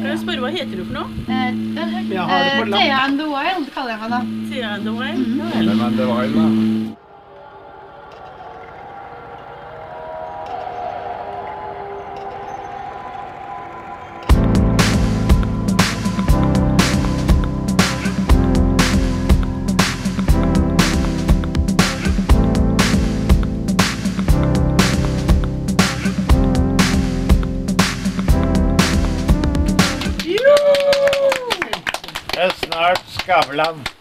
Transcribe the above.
Kan jeg spørre, hva heter du for noe? Thea The Wild kaller jeg meg da. Thea The Wild? Hvem The Wild da? Det snart Skavlan.